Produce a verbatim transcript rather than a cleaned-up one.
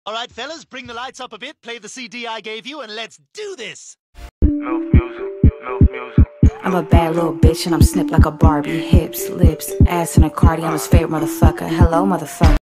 All right, fellas, bring the lights up a bit, play the C D I gave you, and let's do this! Move music, move music. I'm a bad little bitch and I'm snipped like a Barbie. Hips, lips, ass in a cardi. I'm his favorite motherfucker. Hello, motherfucker.